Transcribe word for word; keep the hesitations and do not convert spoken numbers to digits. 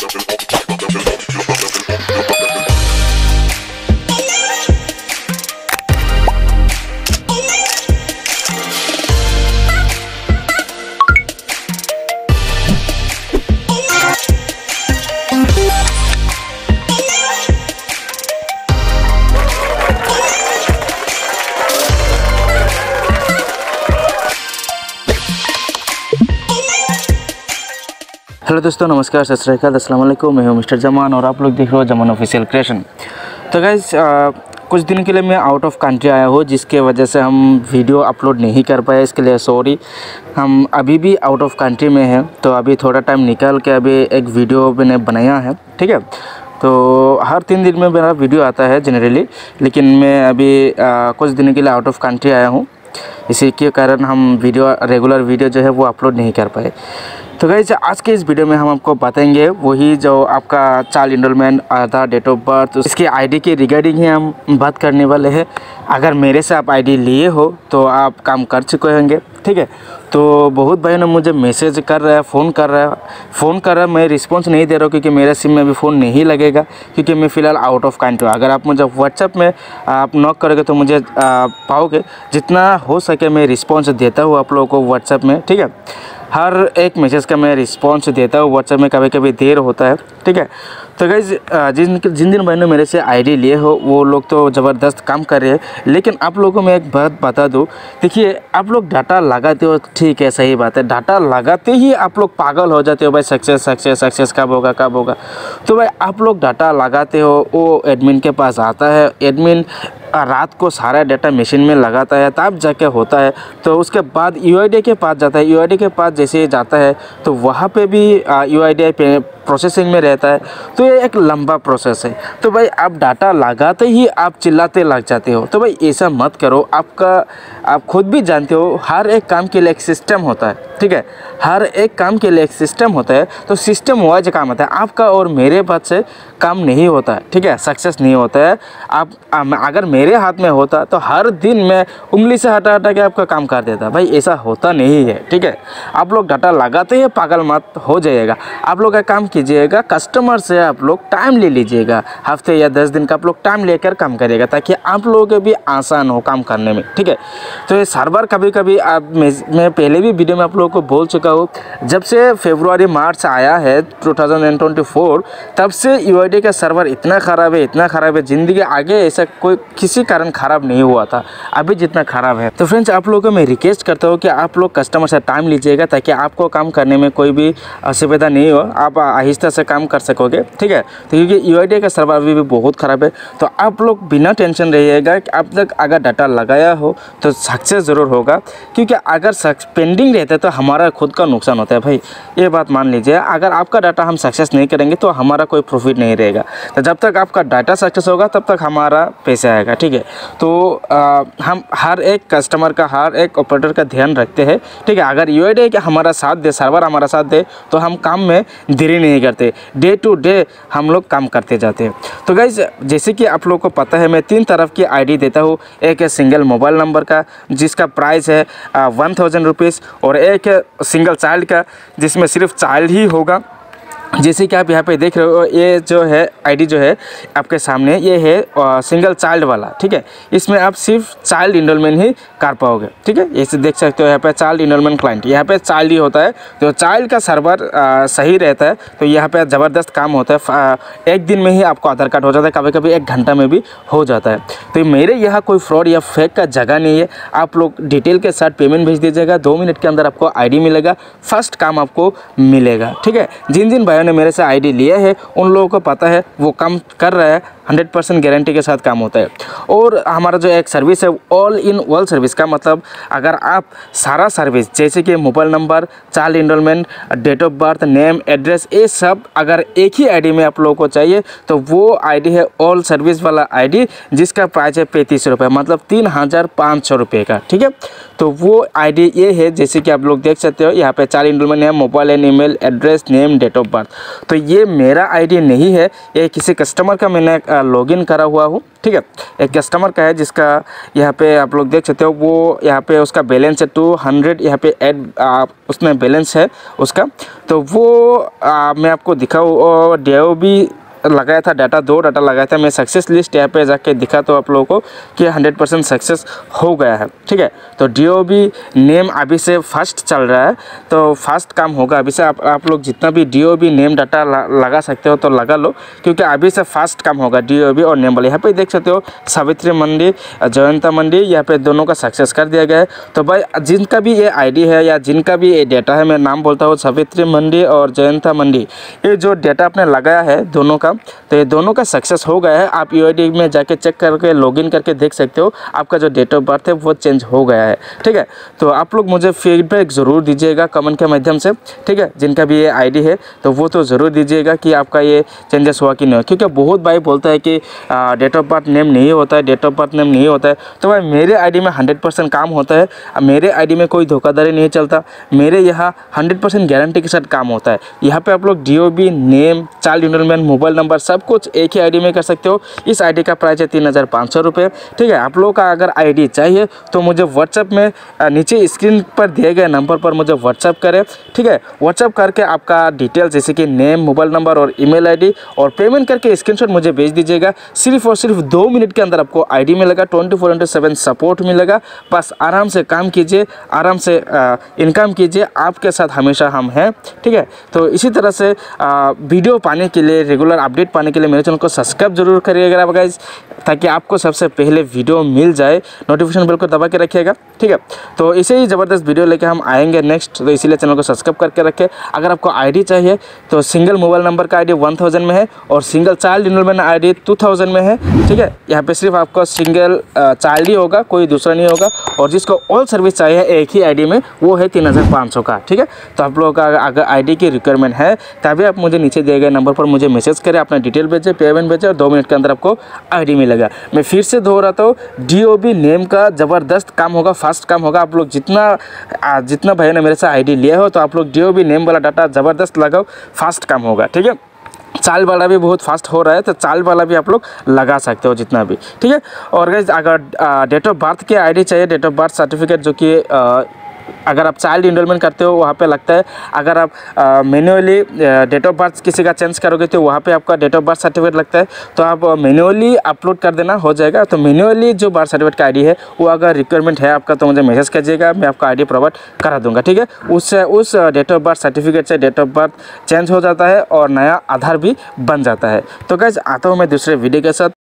Hello दोस्तों, नमस्कार, सत श्री अकाल, अस्सलाम वालेकुम। मैं हूं मिस्टर जमान और आप लोग देख रहे हो जमान ऑफिशियल क्रिएशन। तो गाइस, कुछ दिन के लिए मैं आउट ऑफ कंट्री आया हूं, जिसके वजह से हम वीडियो अपलोड नहीं कर पाए। इसके लिए सॉरी। हम अभी भी आउट ऑफ कंट्री में हैं, तो अभी थोड़ा टाइम निकाल के अभी एक वीडियो मैंने बनाया है, ठीक है। तो हर तीन दिन में मेरा वीडियो आता है जनरली, लेकिन मैं अभी आ, कुछ दिन के लिए आउट ऑफ कंट्री आया हूँ। इसी के कारण हम वीडियो रेगुलर वीडियो जो है वो अपलोड नहीं कर पाए। तो गाइस, आज के इस वीडियो में हम आपको बताएंगे वही जो आपका child enrolment, Aadhaar, date of birth, इसके आईडी के रिगार्डिंग ही हम बात करने वाले हैं। अगर मेरे से आप आईडी लिए हो तो आप काम कर चुके होंगे, ठीक है। तो बहुत भाई ने मुझे मैसेज कर रहा है, फ़ोन कर रहा है फ़ोन कर रहा है मैं रिस्पॉन्स नहीं दे रहा हूँ, क्योंकि मेरे सिम में अभी फ़ोन नहीं लगेगा, क्योंकि मैं फ़िलहाल आउट ऑफ कंट्री हूँ। अगर आप मुझे व्हाट्सएप में आप नॉक करोगे तो मुझे आ, पाओगे। जितना हो सके मैं रिस्पॉन्स देता हूँ आप लोगों को व्हाट्सएप में, ठीक है। हर एक मैसेज का मैं रिस्पॉन्स देता हूँ व्हाट्सएप में, कभी कभी देर होता है, ठीक है। तो गाइज, जिन जिन जिन बहनों मेरे से आईडी लिए हो वो लोग तो ज़बरदस्त काम कर रहे हैं, लेकिन आप लोगों को मैं एक बात बता दूँ। देखिए, आप लोग डाटा लगाते हो, ठीक है, सही बात है। डाटा लगाते ही आप लोग पागल हो जाते हो, भाई सक्सेस सक्सेस सक्सेस कब होगा कब होगा। तो भाई आप लोग डाटा लगाते हो, वो एडमिन के पास आता है, एडमिन रात को सारा डाटा मशीन में लगाता है, तब जाके होता है। तो उसके बाद यूआईडी के पास जाता है। यूआईडी के पास जैसे जाता है तो वहाँ पे भी यूआईडी पे प्रोसेसिंग में रहता है। तो ये एक लंबा प्रोसेस है। तो भाई आप डाटा लगाते ही आप चिल्लाते लग जाते हो, तो भाई ऐसा मत करो। आपका आप खुद भी जानते हो हर एक काम के लिए एक सिस्टम होता है, ठीक है। हर एक काम के लिए एक सिस्टम होता है, तो सिस्टम वाइज काम होता है। आपका और मेरे बात से काम नहीं होता है, ठीक है, सक्सेस नहीं होता है। आप अगर मेरे हाथ में होता तो हर दिन मैं उंगली से हटा हटा के आपका काम कर देता। भाई ऐसा होता नहीं है, ठीक है। आप लोग डाटा लगाते ही पागल मत हो जाइएगा। आप लोग का काम कीजिएगा, कस्टमर से आप लोग टाइम ले लीजिएगा, हफ्ते या दस दिन का आप लोग टाइम लेकर काम करिएगा, ताकि आप लोगों के भी आसान हो काम करने में, ठीक है। तो ये सर्वर कभी कभी आप मैं पहले भी वीडियो में आप लोगों को बोल चुका हूँ, जब से फरवरी मार्च आया है टू थाउजेंड ट्वेंटी फोर, तब से यूआईडी का सर्वर इतना ख़राब है, इतना ख़राब है। ज़िंदगी आगे ऐसा कोई किसी कारण ख़राब नहीं हुआ था, अभी जितना ख़राब है। तो फ्रेंड्स, आप लोगों को मैं रिक्वेस्ट करता हूँ कि आप लोग कस्टमर से टाइम लीजिएगा, ताकि आपको काम करने में कोई भी असुविधा नहीं हो, आप आहिस्ता से काम कर सकोगे, ठीक है। तो क्योंकि यूआईडी का सर्वर अभी भी बहुत ख़राब है। तो आप लोग बिना टेंशन रहिएगा कि अब तक अगर डाटा लगाया हो तो सक्सेस ज़रूर होगा, क्योंकि अगर पेंडिंग रहता है तो हमारा खुद का नुकसान होता है। भाई ये बात मान लीजिए, अगर आपका डाटा हम सक्सेस नहीं करेंगे तो हमारा कोई प्रॉफिट नहीं रहेगा। तो जब तक आपका डाटा सक्सेस होगा तब तक हमारा पैसा आएगा, ठीक है। तो आ, हम हर एक कस्टमर का, हर एक ऑपरेटर का ध्यान रखते हैं, ठीक है। अगर यूआईडी का हमारा साथ दे, सर्वर हमारा साथ दे, तो हम काम में देरी नहीं करते, डे टू डे हम लोग काम करते जाते हैं। तो गाइज, जैसे कि आप लोगों को पता है, मैं तीन तरफ की आईडी देता हूँ। एक है सिंगल मोबाइल नंबर का, जिसका प्राइस है वन थाउजेंड रुपीज़, और एक है सिंगल चाइल्ड का, जिसमें सिर्फ चाइल्ड ही होगा। जैसे कि आप यहाँ पे देख रहे हो, ये जो है आईडी जो है आपके सामने, ये है आ, सिंगल चाइल्ड वाला, ठीक है। इसमें आप सिर्फ चाइल्ड इनरोलमेंट ही कर पाओगे, ठीक है। जैसे देख सकते हो यहाँ पे चाइल्ड इनरोलमेंट क्लाइंट, यहाँ पे चाइल्ड ही होता है। तो चाइल्ड का सर्वर आ, सही रहता है, तो यहाँ पे ज़बरदस्त काम होता है। आ, एक दिन में ही आपको आधार कार्ड हो जाता है, कभी कभी एक घंटा में भी हो जाता है। तो मेरे यहाँ कोई फ्रॉड या फेक का जगह नहीं है। आप लोग डिटेल के साथ पेमेंट भेज दीजिएगा, दो मिनट के अंदर आपको आई मिलेगा, फर्स्ट काम आपको मिलेगा, ठीक है। जिन जिन ने मेरे से आईडी लिया है उन लोगों को पता है वो काम कर रहा है, हंड्रेड परसेंट गारंटी के साथ काम होता है। और हमारा जो एक सर्विस है ऑल इन ऑल सर्विस का मतलब, अगर आप सारा सर्विस जैसे कि mobile number, child enrolment, date of birth, name, address, ये सब अगर एक ही आईडी में आप लोगों को चाहिए तो वो आईडी है ऑल सर्विस वाला आईडी, जिसका प्राइस है पैंतीस रुपये, मतलब तीन हज़ार पाँच सौ रुपये का, ठीक है। तो वो आईडी ये है, जैसे कि आप लोग देख सकते हो यहाँ पे चाइल्ड इनरोलमेंट है, mobile and email, address, name, date of birth. तो ये मेरा आईडी नहीं है, ये किसी कस्टमर का मैंने लॉगिन करा हुआ हूँ, ठीक है। एक कस्टमर का है जिसका यहाँ पे आप लोग देख सकते हो, वो यहाँ पे उसका बैलेंस है टू हंड्रेड, यहाँ पे ऐड उसमें बैलेंस है उसका। तो वो आ, मैं आपको दिखाऊँ, और डेओ भी लगाया था, डाटा दो डाटा लगाया था मैं। सक्सेस लिस्ट यहाँ पे जाके दिखा तो आप लोगों को कि हंड्रेड परसेंट सक्सेस हो गया है, ठीक है। तो डीओ भी नेम अभी से फास्ट चल रहा है, तो फास्ट काम होगा अभी से। आप आप लोग जितना भी डीओ भी नेम डाटा लगा सकते हो तो लगा लो, क्योंकि अभी से फास्ट काम होगा डीओ भी और नेम वाले। यहाँ पे देख सकते हो सावित्री मंडी, जयंता मंडी, यहाँ पे दोनों का सक्सेस कर दिया गया है। तो भाई जिनका भी ये आईडी है या जिनका भी ये डेटा है, मैं नाम बोलता हूँ सावित्री मंडी और जयंता मंडी, ये जो डेटा आपने लगाया है दोनों का, तो ये दोनों का सक्सेस हो गया है। आप यूआईडी में जाके चेक करके लॉगिन करके देख सकते हो, आपका जो डेट ऑफ बर्थ है वो चेंज हो गया है, ठीक है। तो आप लोग मुझे फीडबैक ज़रूर दीजिएगा कमेंट के माध्यम से, ठीक है। जिनका भी ये आईडी है तो वो तो ज़रूर दीजिएगा कि आपका ये चेंजेस हुआ कि नहीं, क्योंकि बहुत भाई बोलता है कि डेट ऑफ बर्थ नेम नहीं होता है, डेट ऑफ बर्थ नेम नहीं होता है। तो भाई मेरे आईडी में हंड्रेड परसेंट काम होता है, मेरे आईडी में कोई धोखाधड़ी नहीं चलता, मेरे यहाँ हंड्रेड परसेंट गारंटी के साथ काम होता है। यहाँ पे आप लोग DOB, name, child enrolment, mobile number सब कुछ एक ही आईडी में कर सकते हो। इस आईडी का प्राइस है तीन हज़ार पाँच सौ रुपये, ठीक है। आप लोगों का अगर आईडी चाहिए तो मुझे व्हाट्सएप में नीचे स्क्रीन पर दिए गए नंबर पर मुझे व्हाट्सएप करें, ठीक है। व्हाट्सएप करके आपका डिटेल जैसे कि नेम, मोबाइल नंबर और ईमेल आईडी और पेमेंट करके स्क्रीनशॉट मुझे भेज दीजिएगा। सिर्फ और सिर्फ दो मिनट के अंदर आपको आईडी मिलेगा, twenty four into seven support मिलेगा। बस आराम से काम कीजिए, आराम से इनकम कीजिए, आपके साथ हमेशा हम हैं, ठीक है। तो इसी तरह से आ, वीडियो पाने के लिए, रेगुलर अपडेट पाने के लिए मेरे चैनल को सब्सक्राइब जरूर करिएगा गाइस, ताकि आपको सबसे पहले वीडियो मिल जाए। नोटिफिकेशन बेल को दबा के रखिएगा, ठीक है। तो इसे ही ज़बरदस्त वीडियो लेके हम आएंगे नेक्स्ट, तो इसीलिए चैनल को सब्सक्राइब करके रखें। अगर आपको आईडी चाहिए तो सिंगल मोबाइल नंबर का आईडी वन थाउजेंड में है और single child enrolment ID two thousand में है, ठीक है। यहाँ पे सिर्फ आपको सिंगल चाइल्ड ही होगा, कोई दूसरा नहीं होगा। और जिसको ऑल सर्विस चाहिए एक ही आईडी में, वो है तीन हज़ार पाँच सौ का, ठीक है। तो आप लोगों का अगर आईडी की रिक्वायरमेंट है तभी आप मुझे नीचे दिए गए नंबर पर मुझे मैसेज करें, अपना डिटेल भेजें, पेमेंट भेजें और दो मिनट के अंदर आपको आईडी मिलेगा। मैं फिर से दोहराता हूँ, डीओबी नेम का ज़बरदस्त काम होगा, फास्ट काम होगा। आप लोग जितना जितना भाई ने मेरे से आईडी लिया हो तो आप लोग डीओबी नेम वाला डाटा ज़बरदस्त लगाओ, फास्ट काम होगा, ठीक है। चाल वाला भी बहुत फास्ट हो रहा है, तो चाल वाला भी आप लोग लगा सकते हो जितना भी, ठीक है। और गाइस अगर डेट ऑफ बर्थ की आईडी चाहिए, डेट ऑफ बर्थ सर्टिफिकेट, जो कि अगर आप चाइल्ड इनरोलमेंट करते हो वहाँ पे लगता है। अगर आप मैन्युअली डेट ऑफ बर्थ किसी का चेंज करोगे तो वहाँ पे आपका डेट ऑफ बर्थ सर्टिफिकेट लगता है, तो आप मैन्युअली अपलोड कर देना, हो जाएगा। तो मैन्युअली जो बर्थ सर्टिफिकेट का आईडी है वो अगर रिक्वायरमेंट है आपका तो मुझे मैसेज कीजिएगा, मैं आपका आईडी प्रोवाइड करा दूंगा, ठीक है। उससे उस डेट ऑफ बर्थ सर्टिफिकेट से डेट ऑफ बर्थ चेंज हो जाता है और नया आधार भी बन जाता है। तो गाइस आता हूँ मैं दूसरे वीडियो के साथ,